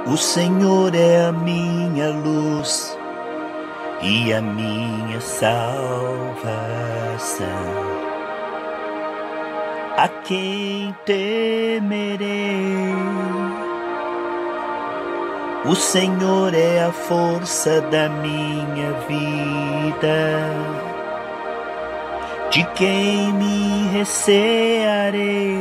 O Senhor é a minha luz e a minha salvação. A quem temerei? O Senhor é a força da minha vida. De quem me recearei?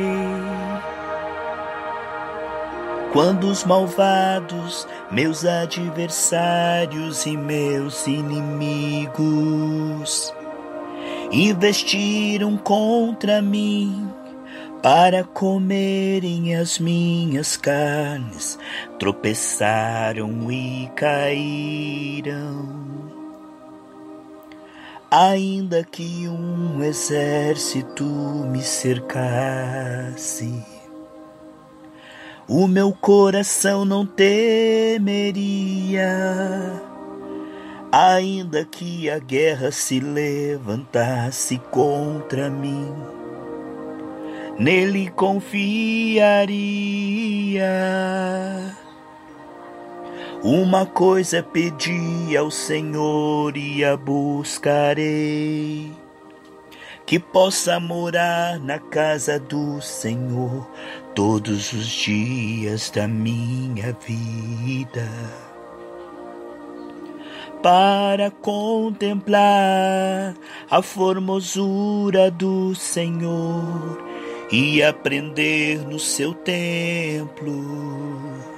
Quando os malvados, meus adversários e meus inimigos, investiram contra mim para comerem as minhas carnes, tropeçaram e caíram. Ainda que um exército me cercasse, o meu coração não temeria. Ainda que a guerra se levantasse contra mim, nele confiaria. Uma coisa pedi ao Senhor e a buscarei, que possa morar na casa do Senhor todos os dias da minha vida, para contemplar a formosura do Senhor e aprender no seu templo.